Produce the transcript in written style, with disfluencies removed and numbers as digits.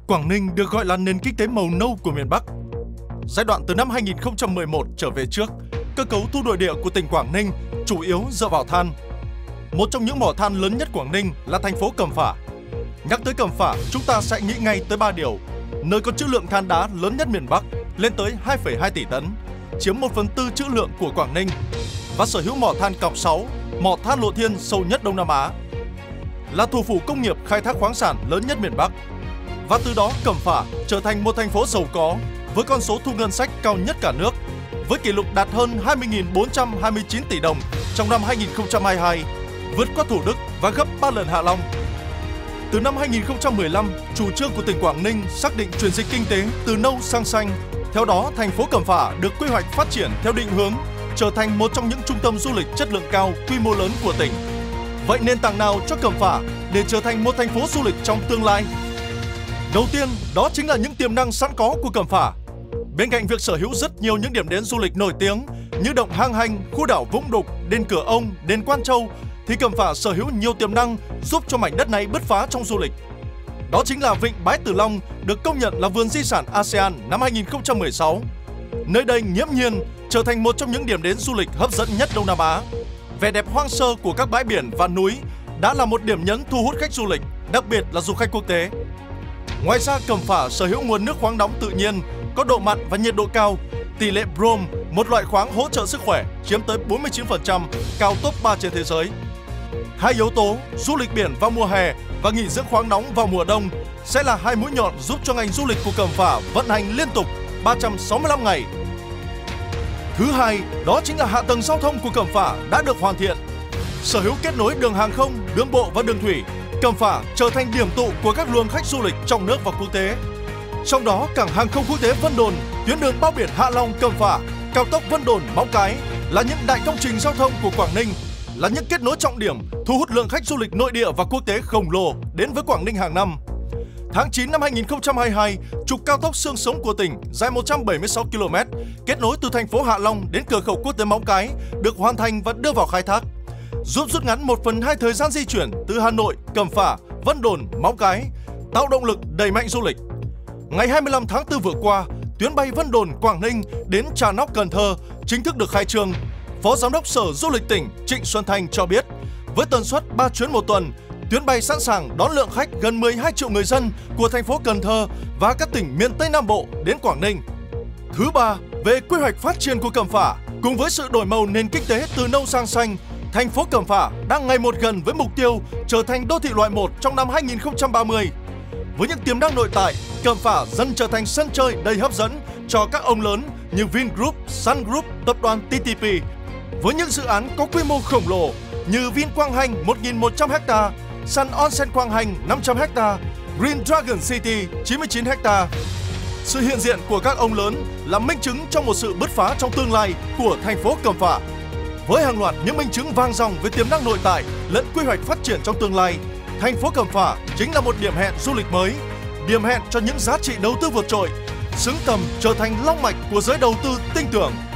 Quảng Ninh được gọi là nền kinh tế màu nâu của miền Bắc. Giai đoạn từ năm 2011 trở về trước, cơ cấu thu nội địa của tỉnh Quảng Ninh chủ yếu dựa vào than. Một trong những mỏ than lớn nhất Quảng Ninh là thành phố Cẩm Phả. Nhắc tới Cẩm Phả, chúng ta sẽ nghĩ ngay tới 3 điều. Nơi có trữ lượng than đá lớn nhất miền Bắc, lên tới 2,2 tỷ tấn, chiếm 1/4 trữ lượng của Quảng Ninh, và sở hữu mỏ than Cọc 6, mỏ than Lộ Thiên sâu nhất Đông Nam Á. Là thủ phủ công nghiệp khai thác khoáng sản lớn nhất miền Bắc. Và từ đó Cẩm Phả trở thành một thành phố giàu có với con số thu ngân sách cao nhất cả nước, với kỷ lục đạt hơn 20.429 tỷ đồng trong năm 2022, vượt qua Thủ Đức và gấp 3 lần Hạ Long. Từ năm 2015, chủ trương của tỉnh Quảng Ninh xác định chuyển dịch kinh tế từ nâu sang xanh. Theo đó, thành phố Cẩm Phả được quy hoạch phát triển theo định hướng trở thành một trong những trung tâm du lịch chất lượng cao, quy mô lớn của tỉnh. Vậy nền tảng nào cho Cẩm Phả để trở thành một thành phố du lịch trong tương lai? Đầu tiên, đó chính là những tiềm năng sẵn có của Cẩm Phả. Bên cạnh việc sở hữu rất nhiều những điểm đến du lịch nổi tiếng như động Hang Hanh, khu đảo Vũng Đục, đền Cửa Ông, đền Quan Châu, thì Cẩm Phả sở hữu nhiều tiềm năng giúp cho mảnh đất này bứt phá trong du lịch. Đó chính là vịnh Bái Tử Long được công nhận là vườn di sản ASEAN năm 2016. Nơi đây nghiễm nhiên trở thành một trong những điểm đến du lịch hấp dẫn nhất Đông Nam Á. Vẻ đẹp hoang sơ của các bãi biển và núi đã là một điểm nhấn thu hút khách du lịch, đặc biệt là du khách quốc tế. Ngoài ra, Cẩm Phả sở hữu nguồn nước khoáng nóng tự nhiên, có độ mặn và nhiệt độ cao. Tỷ lệ brom, một loại khoáng hỗ trợ sức khỏe, chiếm tới 49%, cao top 3 trên thế giới. Hai yếu tố, du lịch biển vào mùa hè và nghỉ dưỡng khoáng nóng vào mùa đông, sẽ là hai mũi nhọn giúp cho ngành du lịch của Cẩm Phả vận hành liên tục 365 ngày. Thứ hai, đó chính là hạ tầng giao thông của Cẩm Phả đã được hoàn thiện. Sở hữu kết nối đường hàng không, đường bộ và đường thủy, Cẩm Phả trở thành điểm tụ của các luồng khách du lịch trong nước và quốc tế. Trong đó, cảng hàng không quốc tế Vân Đồn, tuyến đường bao biển Hạ Long - Cẩm Phả, cao tốc Vân Đồn - Móng Cái là những đại công trình giao thông của Quảng Ninh, là những kết nối trọng điểm thu hút lượng khách du lịch nội địa và quốc tế khổng lồ đến với Quảng Ninh hàng năm. Tháng 9 năm 2022, trục cao tốc xương sống của tỉnh dài 176 km, kết nối từ thành phố Hạ Long đến cửa khẩu quốc tế Móng Cái được hoàn thành và đưa vào khai thác, giúp rút ngắn 1/2 thời gian di chuyển từ Hà Nội, Cẩm Phả, Vân Đồn, Móng Cái, tạo động lực đẩy mạnh du lịch. Ngày 25 tháng 4 vừa qua, tuyến bay Vân Đồn - Quảng Ninh đến Trà Nóc - Cần Thơ chính thức được khai trương. Phó Giám đốc Sở Du lịch tỉnh Trịnh Xuân Thanh cho biết, với tần suất 3 chuyến một tuần, tuyến bay sẵn sàng đón lượng khách gần 12 triệu người dân của thành phố Cần Thơ và các tỉnh miền Tây Nam Bộ đến Quảng Ninh. Thứ ba, về quy hoạch phát triển của Cẩm Phả, cùng với sự đổi màu nền kinh tế từ nâu sang xanh, thành phố Cẩm Phả đang ngày một gần với mục tiêu trở thành đô thị loại 1 trong năm 2030. Với những tiềm năng nội tại, Cẩm Phả dần trở thành sân chơi đầy hấp dẫn cho các ông lớn như Vingroup, Sun Group, tập đoàn TTP. Với những dự án có quy mô khổng lồ như Vin Quang Hanh 1.100 ha, Sun Onsen Quang Hanh 500 ha, Green Dragon City 99 ha. Sự hiện diện của các ông lớn là minh chứng cho một sự bứt phá trong tương lai của thành phố Cẩm Phả. Với hàng loạt những minh chứng vang dòng về tiềm năng nội tại lẫn quy hoạch phát triển trong tương lai, thành phố Cẩm Phả chính là một điểm hẹn du lịch mới, điểm hẹn cho những giá trị đầu tư vượt trội, xứng tầm trở thành long mạch của giới đầu tư tin tưởng.